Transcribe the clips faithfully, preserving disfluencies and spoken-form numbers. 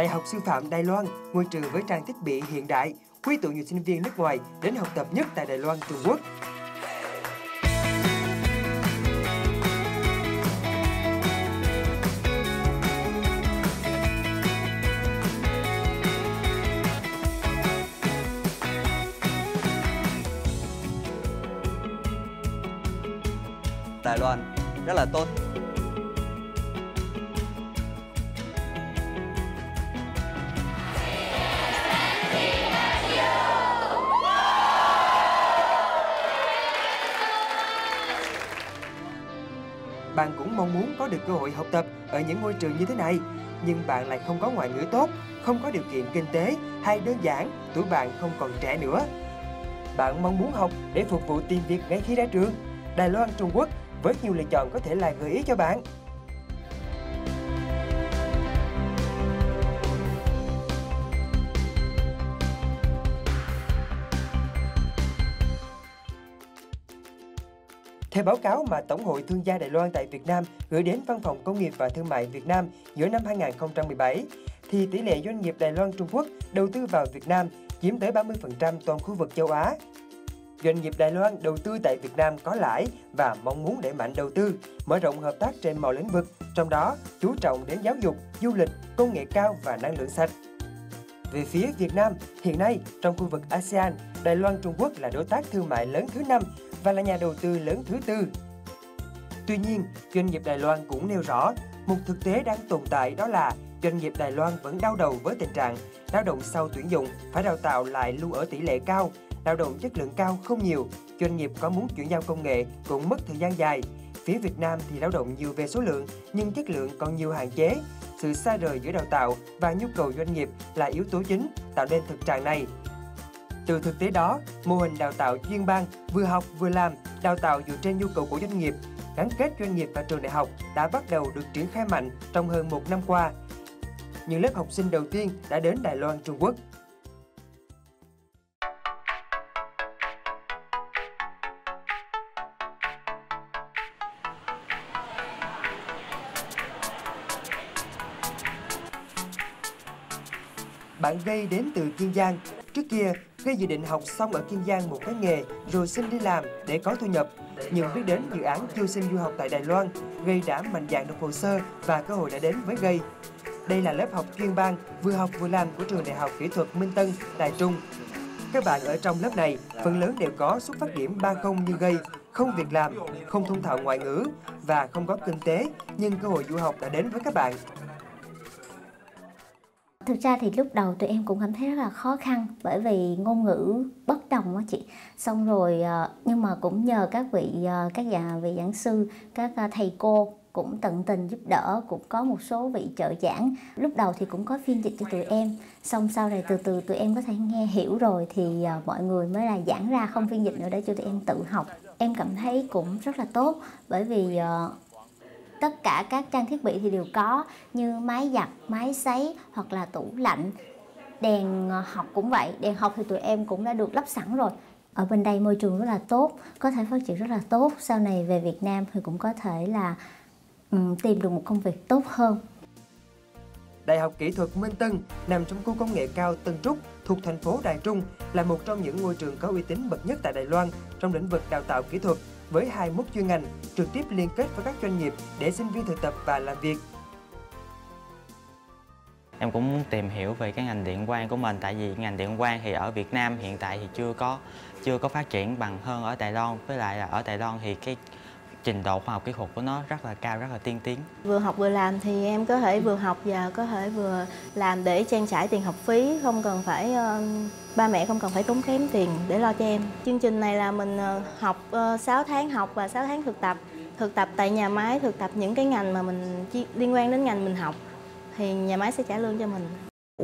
Đại học Sư phạm Đài Loan, ngôi trường với trang thiết bị hiện đại, quy tụ nhiều sinh viên nước ngoài đến học tập nhất tại Đài Loan, Trung Quốc. Đài Loan rất là tốt. Bạn cũng mong muốn có được cơ hội học tập ở những ngôi trường như thế này, nhưng bạn lại không có ngoại ngữ tốt, không có điều kiện kinh tế, hay đơn giản, tuổi bạn không còn trẻ nữa. Bạn mong muốn học để phục vụ tìm việc ngay khi ra trường. Đài Loan, Trung Quốc với nhiều lựa chọn có thể là gợi ý cho bạn. Theo báo cáo mà Tổng hội Thương gia Đài Loan tại Việt Nam gửi đến Văn phòng Công nghiệp và Thương mại Việt Nam giữa năm hai nghìn không trăm mười bảy, thì tỷ lệ doanh nghiệp Đài Loan Trung Quốc đầu tư vào Việt Nam chiếm tới ba mươi phần trăm toàn khu vực châu Á. Doanh nghiệp Đài Loan đầu tư tại Việt Nam có lãi và mong muốn đẩy mạnh đầu tư, mở rộng hợp tác trên mọi lĩnh vực, trong đó chú trọng đến giáo dục, du lịch, công nghệ cao và năng lượng sạch. Về phía Việt Nam, hiện nay trong khu vực a sê an, Đài Loan Trung Quốc là đối tác thương mại lớn thứ năm và là nhà đầu tư lớn thứ tư. Tuy nhiên, doanh nghiệp Đài Loan cũng nêu rõ, một thực tế đang tồn tại đó là doanh nghiệp Đài Loan vẫn đau đầu với tình trạng lao động sau tuyển dụng phải đào tạo lại lưu ở tỷ lệ cao, lao động chất lượng cao không nhiều, doanh nghiệp có muốn chuyển giao công nghệ cũng mất thời gian dài. Phía Việt Nam thì lao động nhiều về số lượng nhưng chất lượng còn nhiều hạn chế. Sự xa rời giữa đào tạo và nhu cầu doanh nghiệp là yếu tố chính tạo nên thực trạng này. Từ thực tế đó, mô hình đào tạo chuyên ban vừa học vừa làm, đào tạo dựa trên nhu cầu của doanh nghiệp, gắn kết doanh nghiệp và trường đại học đã bắt đầu được triển khai mạnh trong hơn một năm qua. Những lớp học sinh đầu tiên đã đến Đài Loan, Trung Quốc. Bạn Gây đến từ Kiên Giang. Trước kia, Gây dự định học xong ở Kiên Giang một cái nghề rồi xin đi làm để có thu nhập. Nhưng biết đến dự án chiêu sinh du học tại Đài Loan, Gây đã mạnh dạn nộp hồ sơ và cơ hội đã đến với Gây. Đây là lớp học chuyên ban vừa học vừa làm của trường Đại học Kỹ thuật Minh Tân, Đài Trung. Các bạn ở trong lớp này phần lớn đều có xuất phát điểm ba không như Gây, không việc làm, không thông thạo ngoại ngữ và không có kinh tế, nhưng cơ hội du học đã đến với các bạn. Thực ra thì lúc đầu tụi em cũng cảm thấy rất là khó khăn bởi vì ngôn ngữ bất đồng á chị. Xong rồi nhưng mà cũng nhờ các vị các nhà vị giảng sư, các thầy cô cũng tận tình giúp đỡ, cũng có một số vị trợ giảng. Lúc đầu thì cũng có phiên dịch cho tụi em, xong sau này từ từ tụi em có thể nghe hiểu rồi thì mọi người mới là giảng ra không phiên dịch nữa để cho tụi em tự học. Em cảm thấy cũng rất là tốt bởi vì tất cả các trang thiết bị thì đều có như máy giặt, máy sấy hoặc là tủ lạnh. Đèn học cũng vậy, đèn học thì tụi em cũng đã được lắp sẵn rồi. Ở bên đây môi trường rất là tốt, có thể phát triển rất là tốt. Sau này về Việt Nam thì cũng có thể là um, tìm được một công việc tốt hơn. Đại học Kỹ thuật Minh Tân nằm trong khu công nghệ cao Tân Trúc thuộc thành phố Đài Trung, là một trong những ngôi trường có uy tín bậc nhất tại Đài Loan trong lĩnh vực đào tạo kỹ thuật với hai mươi mốt chuyên ngành, trực tiếp liên kết với các doanh nghiệp để sinh viên thực tập và làm việc. Em cũng muốn tìm hiểu về cái ngành điện quang của mình, tại vì ngành điện quang thì ở Việt Nam hiện tại thì chưa có chưa có phát triển bằng hơn ở Đài Loan, với lại là ở Đài Loan thì cái trình độ khoa học kỹ thuật của nó rất là cao, rất là tiên tiến. Vừa học vừa làm thì em có thể vừa học và có thể vừa làm để trang trải tiền học phí, không cần phải uh, ba mẹ không cần phải tốn kém tiền để lo cho em. Chương trình này là mình uh, học uh, sáu tháng học và sáu tháng thực tập. Thực tập tại nhà máy, thực tập những cái ngành mà mình liên quan đến ngành mình học thì nhà máy sẽ trả lương cho mình.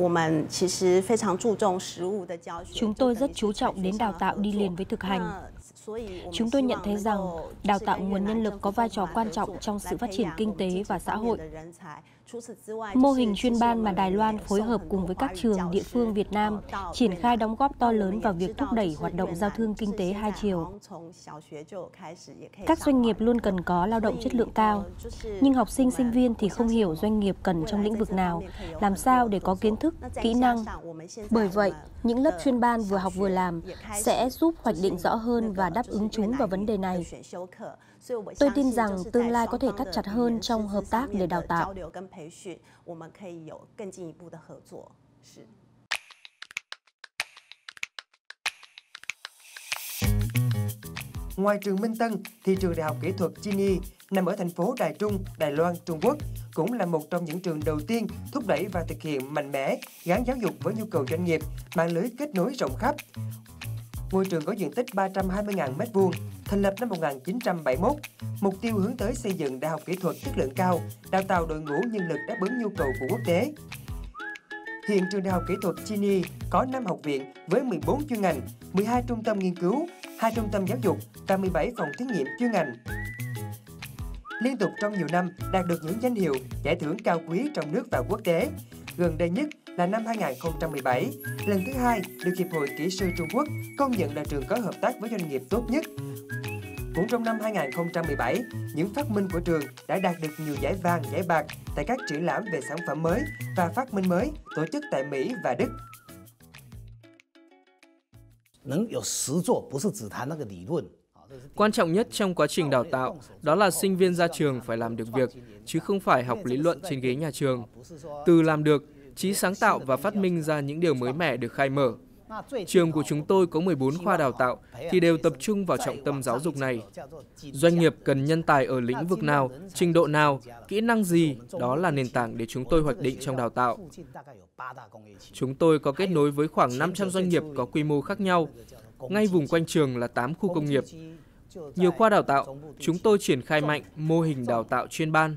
Chúng tôi rất chú trọng đến đào tạo đi liền với thực hành. Chúng tôi nhận thấy rằng đào tạo nguồn nhân lực có vai trò quan trọng trong sự phát triển kinh tế và xã hội. Mô hình chuyên ban mà Đài Loan phối hợp cùng với các trường địa phương Việt Nam triển khai đóng góp to lớn vào việc thúc đẩy hoạt động giao thương kinh tế hai chiều. Các doanh nghiệp luôn cần có lao động chất lượng cao, nhưng học sinh sinh viên thì không hiểu doanh nghiệp cần trong lĩnh vực nào, làm sao để có kiến thức, kỹ năng. Bởi vậy, những lớp chuyên ban vừa học vừa làm sẽ giúp hoạch định rõ hơn và đáp ứng chúng vào vấn đề này. Tôi tin rằng tương lai có thể thắt chặt hơn trong hợp tác để đào tạo. Ngoài trường Minh Tân, thì trường Đại học Kỹ thuật Chini nằm ở thành phố Đài Trung, Đài Loan, Trung Quốc cũng là một trong những trường đầu tiên thúc đẩy và thực hiện mạnh mẽ gắn giáo dục với nhu cầu doanh nghiệp, mạng lưới kết nối rộng khắp. Ngôi trường có diện tích ba trăm hai mươi nghìn mét vuông, thành lập năm một nghìn chín trăm bảy mươi mốt, mục tiêu hướng tới xây dựng đại học kỹ thuật chất lượng cao, đào tạo đội ngũ nhân lực đáp ứng nhu cầu của quốc tế. Hiện trường Đại học Kỹ thuật Chini có năm học viện với mười bốn chuyên ngành, mười hai trung tâm nghiên cứu, hai trung tâm giáo dục và mười bảy phòng thí nghiệm chuyên ngành. Liên tục trong nhiều năm đạt được những danh hiệu, giải thưởng cao quý trong nước và quốc tế. Gần đây nhất là năm hai nghìn không trăm mười bảy, lần thứ hai được Hiệp hội Kỹ sư Trung Quốc công nhận là trường có hợp tác với doanh nghiệp tốt nhất. Cũng trong năm hai nghìn không trăm mười bảy, những phát minh của trường đã đạt được nhiều giải vàng, giải bạc tại các triển lãm về sản phẩm mới và phát minh mới tổ chức tại Mỹ và Đức. Quan trọng nhất trong quá trình đào tạo đó là sinh viên ra trường phải làm được việc, chứ không phải học lý luận trên ghế nhà trường. Từ làm được, trí sáng tạo và phát minh ra những điều mới mẻ được khai mở. Trường của chúng tôi có mười bốn khoa đào tạo thì đều tập trung vào trọng tâm giáo dục này. Doanh nghiệp cần nhân tài ở lĩnh vực nào, trình độ nào, kỹ năng gì, đó là nền tảng để chúng tôi hoạch định trong đào tạo. Chúng tôi có kết nối với khoảng năm trăm doanh nghiệp có quy mô khác nhau. Ngay vùng quanh trường là tám khu công nghiệp. Nhiều khoa đào tạo, chúng tôi triển khai mạnh mô hình đào tạo chuyên ban.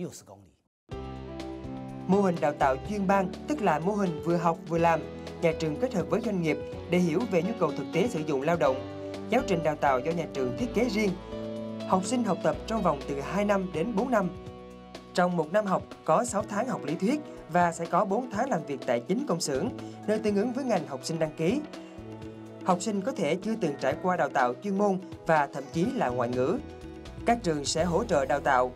Mô hình đào tạo chuyên ban tức là mô hình vừa học vừa làm. Nhà trường kết hợp với doanh nghiệp để hiểu về nhu cầu thực tế sử dụng lao động. Giáo trình đào tạo do nhà trường thiết kế riêng. Học sinh học tập trong vòng từ hai năm đến bốn năm. Trong một năm học có sáu tháng học lý thuyết và sẽ có bốn tháng làm việc tại chính công xưởng, nơi tương ứng với ngành học sinh đăng ký. Học sinh có thể chưa từng trải qua đào tạo chuyên môn và thậm chí là ngoại ngữ. Các trường sẽ hỗ trợ đào tạo.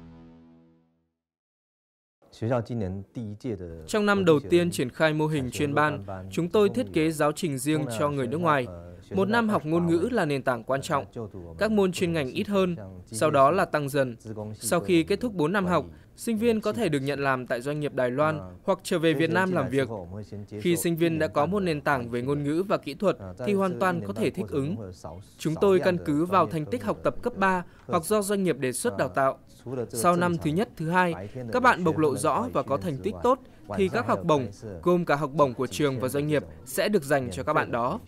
Trong năm đầu tiên triển khai mô hình chuyên ban, chúng tôi thiết kế giáo trình riêng cho người nước ngoài. Một năm học ngôn ngữ là nền tảng quan trọng. Các môn chuyên ngành ít hơn, sau đó là tăng dần. Sau khi kết thúc bốn năm học, sinh viên có thể được nhận làm tại doanh nghiệp Đài Loan hoặc trở về Việt Nam làm việc. Khi sinh viên đã có một nền tảng về ngôn ngữ và kỹ thuật thì hoàn toàn có thể thích ứng. Chúng tôi căn cứ vào thành tích học tập cấp ba hoặc do doanh nghiệp đề xuất đào tạo. Sau năm thứ nhất, thứ hai, các bạn bộc lộ rõ và có thành tích tốt thì các học bổng, gồm cả học bổng của trường và doanh nghiệp, sẽ được dành cho các bạn đó.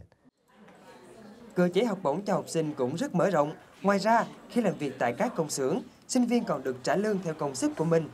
Cơ chế học bổng cho học sinh cũng rất mở rộng. Ngoài ra, khi làm việc tại các công xưởng, sinh viên còn được trả lương theo công sức của mình.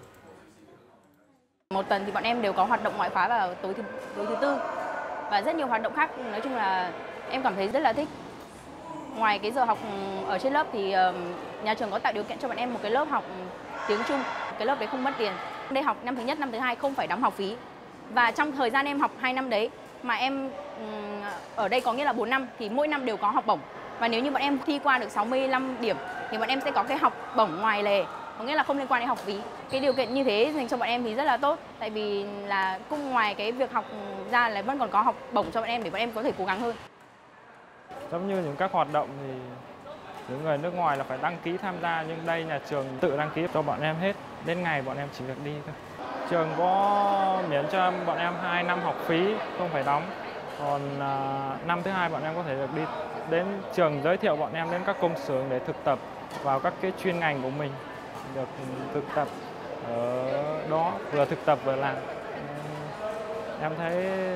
Một tuần thì bọn em đều có hoạt động ngoại khóa vào tối thứ, tối thứ tư và rất nhiều hoạt động khác. Nói chung là em cảm thấy rất là thích. Ngoài cái giờ học ở trên lớp thì nhà trường có tạo điều kiện cho bọn em một cái lớp học tiếng Trung. Cái lớp đấy không mất tiền. Đây học năm thứ nhất, năm thứ hai không phải đóng học phí. Và trong thời gian em học hai năm đấy mà em ở đây có nghĩa là bốn năm thì mỗi năm đều có học bổng. Và nếu như bọn em thi qua được sáu mươi lăm điểm thì bọn em sẽ có cái học bổng ngoài lề, có nghĩa là không liên quan đến học phí. Cái điều kiện như thế dành cho bọn em thì rất là tốt, tại vì là cũng ngoài cái việc học ra là vẫn còn có học bổng cho bọn em để bọn em có thể cố gắng hơn. Giống như những các hoạt động thì những người nước ngoài là phải đăng ký tham gia, nhưng đây nhà trường tự đăng ký cho bọn em hết, đến ngày bọn em chỉ việc đi thôi. Trường có miễn cho bọn em hai năm học phí, không phải đóng. Còn uh, năm thứ hai bọn em có thể được đi đến trường giới thiệu bọn em đến các công xưởng để thực tập vào các cái chuyên ngành của mình, được thực tập ở đó, vừa thực tập vừa làm. Em thấy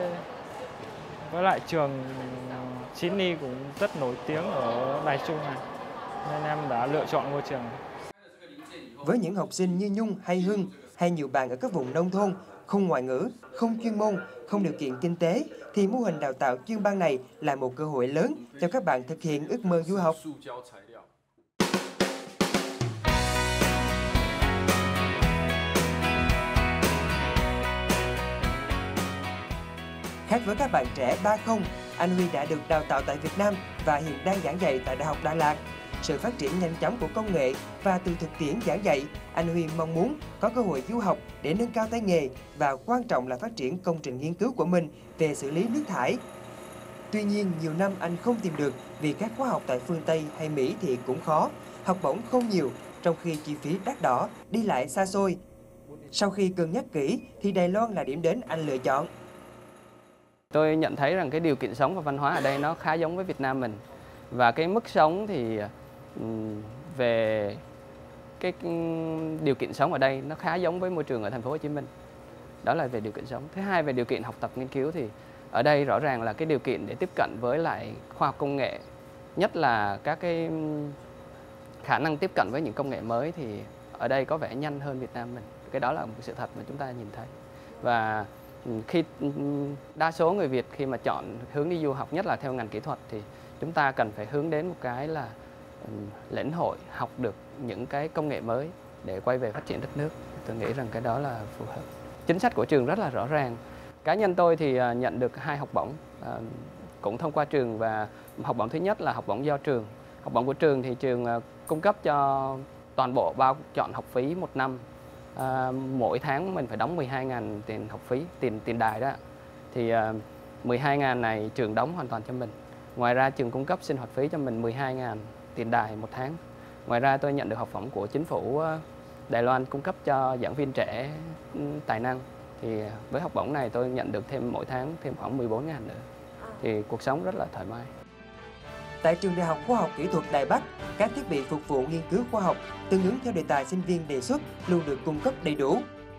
với lại trường Chini cũng rất nổi tiếng ở Đài Trung này, nên em đã lựa chọn ngôi trường. Với những học sinh như Nhung hay Hưng hay nhiều bạn ở các vùng nông thôn, không ngoại ngữ, không chuyên môn, không điều kiện kinh tế, thì mô hình đào tạo chuyên ban này là một cơ hội lớn cho các bạn thực hiện ước mơ du học. Khác với các bạn trẻ ba không, anh Huy đã được đào tạo tại Việt Nam và hiện đang giảng dạy tại Đại học Đà Lạt. Sự phát triển nhanh chóng của công nghệ và từ thực tiễn giảng dạy, anh Huy mong muốn có cơ hội du học để nâng cao tay nghề và quan trọng là phát triển công trình nghiên cứu của mình về xử lý nước thải. Tuy nhiên, nhiều năm anh không tìm được vì các khóa học tại phương Tây hay Mỹ thì cũng khó, học bổng không nhiều, trong khi chi phí đắt đỏ, đi lại xa xôi. Sau khi cân nhắc kỹ thì Đài Loan là điểm đến anh lựa chọn. Tôi nhận thấy rằng cái điều kiện sống và văn hóa ở đây nó khá giống với Việt Nam mình. Và cái mức sống thì về cái điều kiện sống ở đây nó khá giống với môi trường ở thành phố Hồ Chí Minh. Đó là về điều kiện sống. Thứ hai, về điều kiện học tập nghiên cứu thì ở đây rõ ràng là cái điều kiện để tiếp cận với lại khoa học công nghệ, nhất là các cái khả năng tiếp cận với những công nghệ mới thì ở đây có vẻ nhanh hơn Việt Nam mình. Cái đó là một sự thật mà chúng ta nhìn thấy. Và khi đa số người Việt khi mà chọn hướng đi du học, nhất là theo ngành kỹ thuật, thì chúng ta cần phải hướng đến một cái là lĩnh hội, học được những cái công nghệ mới để quay về phát triển đất nước. Tôi nghĩ rằng cái đó là phù hợp. Chính sách của trường rất là rõ ràng. Cá nhân tôi thì nhận được hai học bổng cũng thông qua trường, và học bổng thứ nhất là học bổng do trường. Học bổng của trường thì trường cung cấp cho toàn bộ bao chọn học phí một năm. À, mỗi tháng mình phải đóng mười hai nghìn tiền học phí, tiền tiền đài đó. Thì à, mười hai nghìn này trường đóng hoàn toàn cho mình. Ngoài ra trường cung cấp sinh hoạt phí cho mình mười hai nghìn tiền đài một tháng. Ngoài ra tôi nhận được học bổng của chính phủ Đài Loan cung cấp cho giảng viên trẻ tài năng. Thì với học bổng này tôi nhận được thêm mỗi tháng thêm khoảng mười bốn nghìn nữa. Thì cuộc sống rất là thoải mái. Tại trường Đại học Khoa học Kỹ thuật Đài Bắc, các thiết bị phục vụ nghiên cứu khoa học tương ứng theo đề tài sinh viên đề xuất luôn được cung cấp đầy đủ.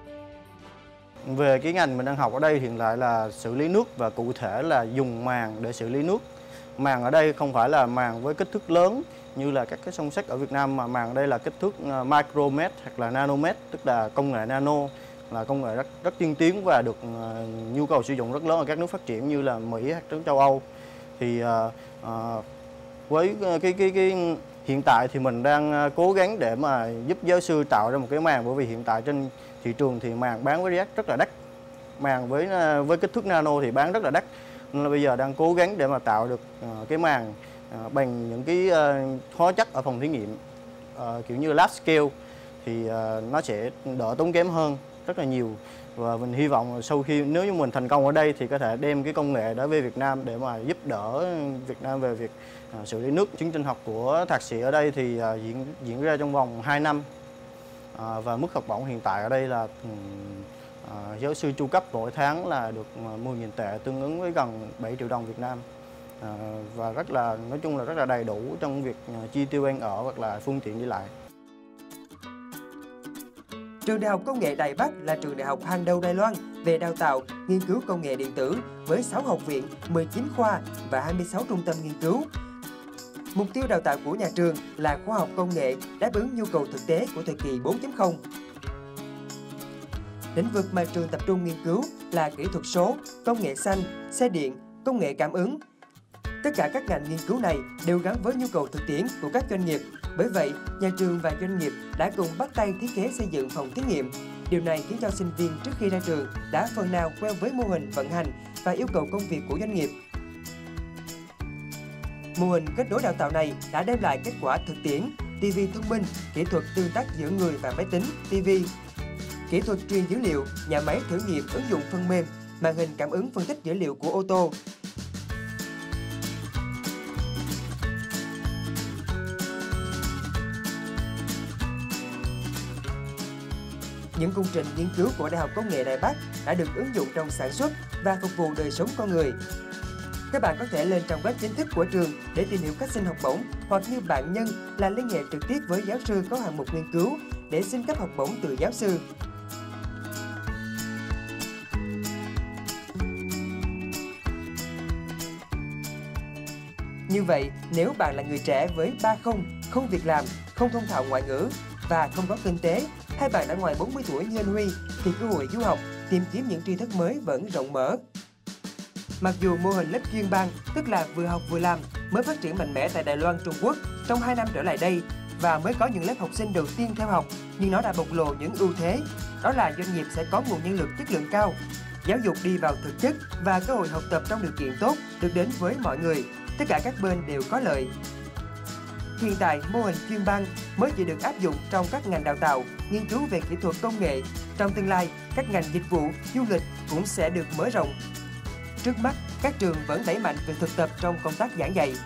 Về cái ngành mình đang học ở đây hiện lại là xử lý nước, và cụ thể là dùng màng để xử lý nước. Màng ở đây không phải là màng với kích thước lớn như là các cái sông sách ở Việt Nam, mà màng ở đây là kích thước micromet hoặc là nanomet, tức là công nghệ nano, là công nghệ rất rất tiên tiến và được uh, nhu cầu sử dụng rất lớn ở các nước phát triển như là Mỹ hoặc nước châu Âu. Thì uh, uh, với cái, cái cái hiện tại thì mình đang cố gắng để mà giúp giáo sư tạo ra một cái màng, bởi vì hiện tại trên thị trường thì màng bán với giá rất là đắt, màng với với kích thước nano thì bán rất là đắt, nên là bây giờ đang cố gắng để mà tạo được uh, cái màng uh, bằng những cái uh, hóa chất ở phòng thí nghiệm uh, kiểu như lab scale, thì uh, nó sẽ đỡ tốn kém hơn rất là nhiều. Và mình hy vọng sau khi nếu như mình thành công ở đây thì có thể đem cái công nghệ đó về Việt Nam để mà giúp đỡ Việt Nam về việc uh, xử lý nước. Chương trình học của thạc sĩ ở đây thì uh, diễn diễn ra trong vòng hai năm, uh, và mức học bổng hiện tại ở đây là uh, giáo sư chu cấp mỗi tháng là được mười nghìn tệ, tương ứng với gần bảy triệu đồng Việt Nam, uh, và rất là nói chung là rất là đầy đủ trong việc uh, chi tiêu ăn ở hoặc là phương tiện đi lại. Trường Đại học Công nghệ Đài Bắc là trường đại học hàng đầu Đài Loan về đào tạo, nghiên cứu công nghệ điện tử với sáu học viện, mười chín khoa và hai mươi sáu trung tâm nghiên cứu. Mục tiêu đào tạo của nhà trường là khoa học công nghệ đáp ứng nhu cầu thực tế của thời kỳ bốn chấm không. Lĩnh vực mà trường tập trung nghiên cứu là kỹ thuật số, công nghệ xanh, xe điện, công nghệ cảm ứng. Tất cả các ngành nghiên cứu này đều gắn với nhu cầu thực tiễn của các doanh nghiệp. Bởi vậy, nhà trường và doanh nghiệp đã cùng bắt tay thiết kế xây dựng phòng thí nghiệm. Điều này khiến cho sinh viên trước khi ra trường đã phần nào quen với mô hình vận hành và yêu cầu công việc của doanh nghiệp. Mô hình kết nối đào tạo này đã đem lại kết quả thực tiễn, ti vi thông minh, kỹ thuật tương tác giữa người và máy tính, ti vi, kỹ thuật truyền dữ liệu, nhà máy thử nghiệm ứng dụng phần mềm, màn hình cảm ứng phân tích dữ liệu của ô tô. Những công trình nghiên cứu của Đại học Công nghệ Đài Bắc đã được ứng dụng trong sản xuất và phục vụ đời sống con người. Các bạn có thể lên trang web chính thức của trường để tìm hiểu cách xin học bổng, hoặc như bạn Nhân là liên hệ trực tiếp với giáo sư có hạng mục nghiên cứu để xin cấp học bổng từ giáo sư. Như vậy, nếu bạn là người trẻ với ba không, không việc làm, không thông thạo ngoại ngữ và không có kinh tế, hay bạn đã ngoài bốn mươi tuổi như anh Huy, thì cơ hội du học, tìm kiếm những tri thức mới vẫn rộng mở. Mặc dù mô hình lớp chuyên ban, tức là vừa học vừa làm, mới phát triển mạnh mẽ tại Đài Loan, Trung Quốc trong hai năm trở lại đây và mới có những lớp học sinh đầu tiên theo học, nhưng nó đã bộc lộ những ưu thế, đó là doanh nghiệp sẽ có nguồn nhân lực chất lượng cao. giáo dục đi vào thực chất và cơ hội học tập trong điều kiện tốt được đến với mọi người. Tất cả các bên đều có lợi. Hiện tại, mô hình chuyên ban mới chỉ được áp dụng trong các ngành đào tạo, nghiên cứu về kỹ thuật công nghệ. Trong tương lai, các ngành dịch vụ, du lịch cũng sẽ được mở rộng. Trước mắt, các trường vẫn đẩy mạnh việc thực tập trong công tác giảng dạy.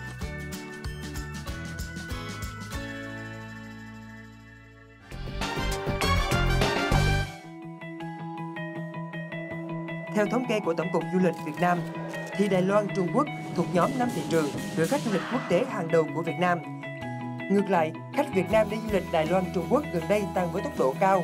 Theo thống kê của Tổng cục Du lịch Việt Nam, thì Đài Loan, Trung Quốc thuộc nhóm năm thị trường đưa khách du lịch quốc tế hàng đầu của Việt Nam. Ngược lại, khách Việt Nam đi du lịch Đài Loan, Trung Quốc gần đây tăng với tốc độ cao.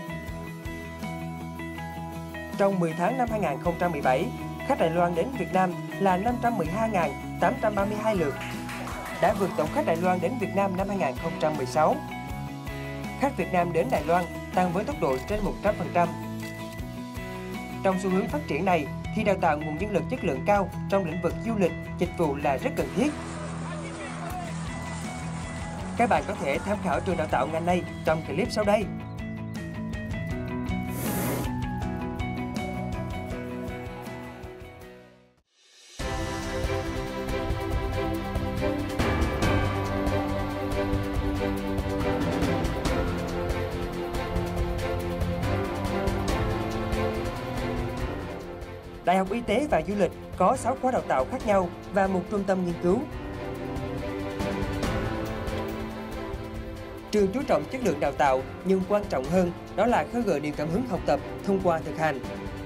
Trong mười tháng năm hai nghìn không trăm mười bảy, khách Đài Loan đến Việt Nam là năm trăm mười hai nghìn tám trăm ba mươi hai lượt, đã vượt tổng khách Đài Loan đến Việt Nam năm hai nghìn không trăm mười sáu. Khách Việt Nam đến Đài Loan tăng với tốc độ trên một trăm phần trăm. Trong xu hướng phát triển này, thì đào tạo nguồn nhân lực chất lượng cao trong lĩnh vực du lịch, dịch vụ là rất cần thiết. Các bạn có thể tham khảo trường đào tạo ngành này trong clip sau đây. Đại học Y tế và Du lịch có sáu khóa đào tạo khác nhau và một trung tâm nghiên cứu. Trường chú trọng chất lượng đào tạo, nhưng quan trọng hơn đó là khơi gợi niềm cảm hứng học tập thông qua thực hành.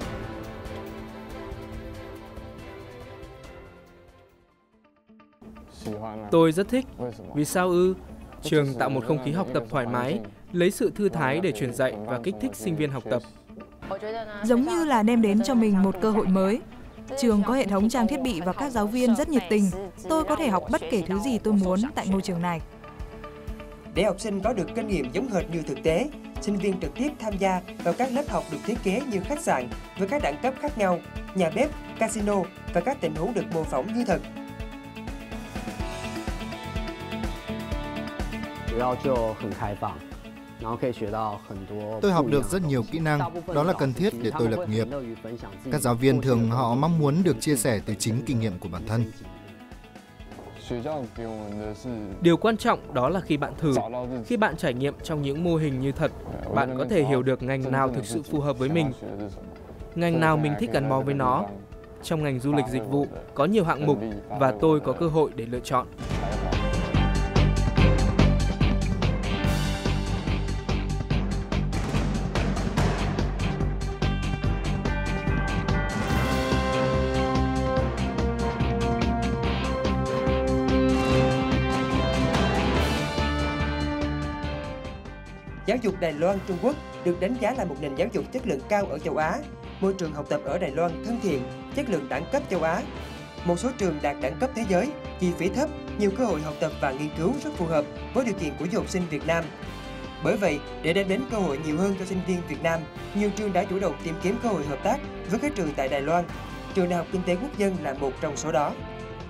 Tôi rất thích. Vì sao ư? Trường tạo một không khí học tập thoải mái, lấy sự thư thái để truyền dạy và kích thích sinh viên học tập. Giống như là đem đến cho mình một cơ hội mới. Trường có hệ thống trang thiết bị và các giáo viên rất nhiệt tình. Tôi có thể học bất kể thứ gì tôi muốn tại ngôi trường này. Để học sinh có được kinh nghiệm giống hệt như thực tế, sinh viên trực tiếp tham gia vào các lớp học được thiết kế như khách sạn với các đẳng cấp khác nhau, nhà bếp, casino và các tình huống được mô phỏng như thật. Tôi học được rất nhiều kỹ năng, đó là cần thiết để tôi lập nghiệp. Các giáo viên thường họ mong muốn được chia sẻ từ chính kinh nghiệm của bản thân. Điều quan trọng đó là khi bạn thử, khi bạn trải nghiệm trong những mô hình như thật, bạn có thể hiểu được ngành nào thực sự phù hợp với mình, ngành nào mình thích gắn bó với nó. Trong ngành du lịch dịch vụ có nhiều hạng mục và tôi có cơ hội để lựa chọn. Giáo dục Đài Loan, Trung Quốc được đánh giá là một nền giáo dục chất lượng cao ở châu Á. Môi trường học tập ở Đài Loan thân thiện, chất lượng đẳng cấp châu Á. Một số trường đạt đẳng cấp thế giới, chi phí thấp, nhiều cơ hội học tập và nghiên cứu rất phù hợp với điều kiện của du học sinh Việt Nam. Bởi vậy, để đem đến cơ hội nhiều hơn cho sinh viên Việt Nam, nhiều trường đã chủ động tìm kiếm cơ hội hợp tác với các trường tại Đài Loan. Trường Đại học Kinh tế Quốc dân là một trong số đó.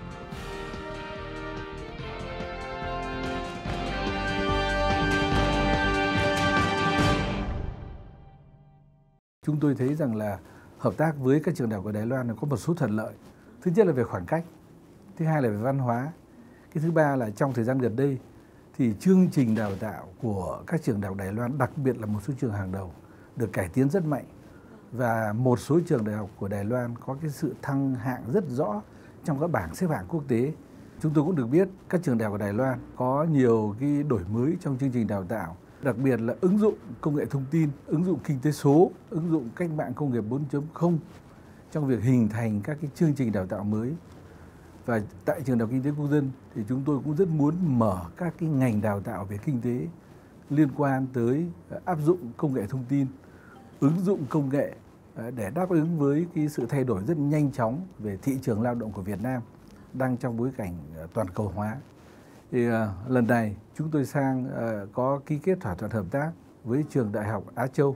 Chúng tôi thấy rằng là hợp tác với các trường đại học của Đài Loan có một số thuận lợi. Thứ nhất là về khoảng cách, thứ hai là về văn hóa, cái thứ ba là trong thời gian gần đây thì chương trình đào tạo của các trường đại học Đài Loan, đặc biệt là một số trường hàng đầu, được cải tiến rất mạnh. Và một số trường đại học của Đài Loan có cái sự thăng hạng rất rõ trong các bảng xếp hạng quốc tế. Chúng tôi cũng được biết các trường đại học của Đài Loan có nhiều cái đổi mới trong chương trình đào tạo, đặc biệt là ứng dụng công nghệ thông tin, ứng dụng kinh tế số, ứng dụng cách mạng công nghiệp bốn chấm không trong việc hình thành các cái chương trình đào tạo mới. Và tại trường Đại học Kinh tế Quốc dân thì chúng tôi cũng rất muốn mở các cái ngành đào tạo về kinh tế liên quan tới áp dụng công nghệ thông tin, ứng dụng công nghệ để đáp ứng với cái sự thay đổi rất nhanh chóng về thị trường lao động của Việt Nam đang trong bối cảnh toàn cầu hóa. Thì uh, lần này chúng tôi sang uh, có ký kết thỏa thuận hợp tác với trường Đại học Á Châu.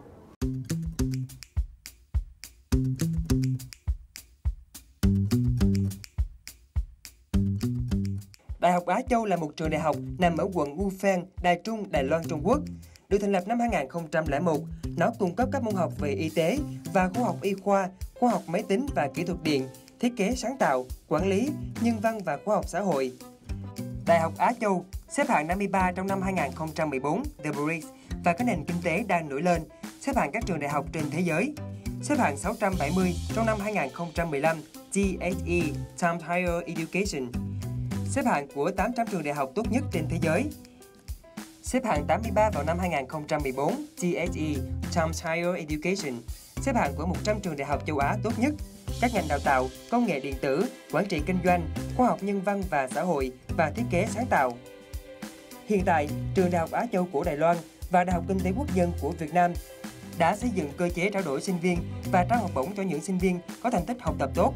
Đại học Á Châu là một trường đại học nằm ở quận Wufeng, Đài Trung, Đài Loan, Trung Quốc. Được thành lập năm hai nghìn không trăm lẻ một, nó cung cấp các môn học về y tế và khoa học y khoa khoa học máy tính và kỹ thuật điện, thiết kế sáng tạo, quản lý, nhân văn và khoa học xã hội. Đại học Á Châu xếp hạng năm mươi ba trong năm hai nghìn không trăm mười bốn The Bricks và các nền kinh tế đang nổi lên, xếp hạng các trường đại học trên thế giới. Xếp hạng sáu trăm bảy mươi trong năm hai nghìn không trăm mười lăm T H E Times Higher Education. Xếp hạng của tám trăm trường đại học tốt nhất trên thế giới. Xếp hạng tám mươi ba vào năm hai nghìn không trăm mười bốn T H E Times Higher Education. Xếp hạng của một trăm trường đại học châu Á tốt nhất. Các ngành đào tạo, công nghệ điện tử, quản trị kinh doanh, khoa học nhân văn và xã hội và thiết kế sáng tạo. Hiện tại, trường Đại học Á Châu của Đài Loan và Đại học Kinh tế Quốc dân của Việt Nam đã xây dựng cơ chế trao đổi sinh viên và trao học bổng cho những sinh viên có thành tích học tập tốt.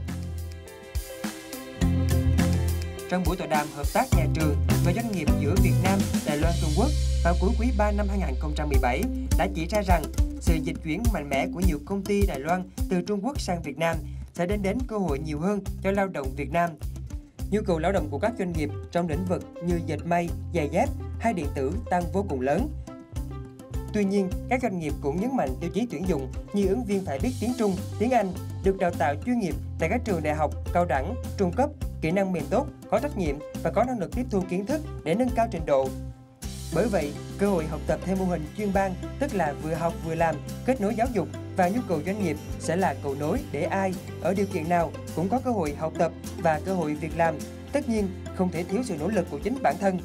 Trong buổi tọa đàm hợp tác nhà trường và doanh nghiệp giữa Việt Nam, Đài Loan, Trung Quốc vào cuối quý ba năm hai nghìn không trăm mười bảy đã chỉ ra rằng sự dịch chuyển mạnh mẽ của nhiều công ty Đài Loan từ Trung Quốc sang Việt Nam sẽ đem đến cơ hội nhiều hơn cho lao động Việt Nam. Nhu cầu lao động của các doanh nghiệp trong lĩnh vực như dệt may, giày dép hay điện tử tăng vô cùng lớn. Tuy nhiên, các doanh nghiệp cũng nhấn mạnh tiêu chí tuyển dụng như ứng viên phải biết tiếng Trung, tiếng Anh, được đào tạo chuyên nghiệp tại các trường đại học, cao đẳng, trung cấp, kỹ năng mềm tốt, có trách nhiệm và có năng lực tiếp thu kiến thức để nâng cao trình độ. Bởi vậy, cơ hội học tập theo mô hình chuyên ban, tức là vừa học vừa làm, kết nối giáo dục và nhu cầu doanh nghiệp sẽ là cầu nối để ai, ở điều kiện nào cũng có cơ hội học tập và cơ hội việc làm. Tất nhiên, không thể thiếu sự nỗ lực của chính bản thân.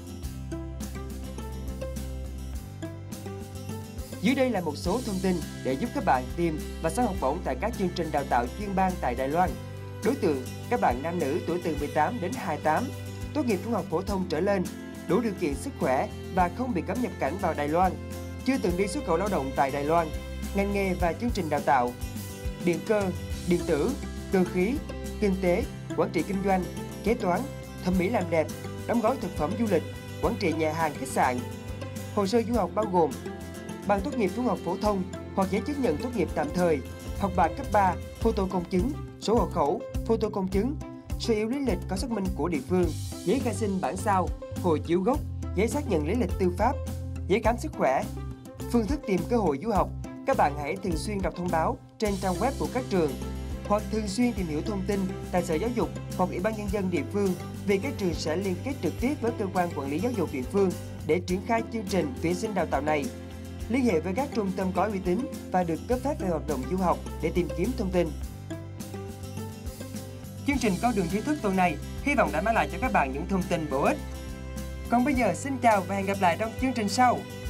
Dưới đây là một số thông tin để giúp các bạn tìm và xét học bổng tại các chương trình đào tạo chuyên ban tại Đài Loan. Đối tượng, các bạn nam nữ tuổi từ mười tám đến hai mươi tám, tốt nghiệp trung học phổ thông trở lên, đủ điều kiện sức khỏe và không bị cấm nhập cảnh vào Đài Loan, chưa từng đi xuất khẩu lao động tại Đài Loan, ngành nghề và chương trình đào tạo, điện cơ, điện tử, cơ khí, kinh tế, quản trị kinh doanh, kế toán, thẩm mỹ làm đẹp, đóng gói thực phẩm du lịch, quản trị nhà hàng khách sạn. Hồ sơ du học bao gồm bằng tốt nghiệp trung học phổ thông hoặc giấy chứng nhận tốt nghiệp tạm thời, học bạ cấp ba, photo công chứng, sổ hộ khẩu, photo công chứng, sơ yếu lý lịch có xác minh của địa phương, giấy khai sinh bản sao, hộ chiếu gốc, giấy xác nhận lý lịch tư pháp, giấy khám sức khỏe. Phương thức tìm cơ hội du học, các bạn hãy thường xuyên đọc thông báo trên trang web của các trường hoặc thường xuyên tìm hiểu thông tin tại Sở Giáo dục hoặc Ủy ban Nhân dân địa phương vì các trường sẽ liên kết trực tiếp với cơ quan quản lý giáo dục địa phương để triển khai chương trình tuyển sinh đào tạo này. Liên hệ với các trung tâm có uy tín và được cấp phép về hoạt động du học để tìm kiếm thông tin. Chương trình Con đường tri thức tuần này hy vọng đã mang lại cho các bạn những thông tin bổ ích. Còn bây giờ xin chào và hẹn gặp lại trong chương trình sau.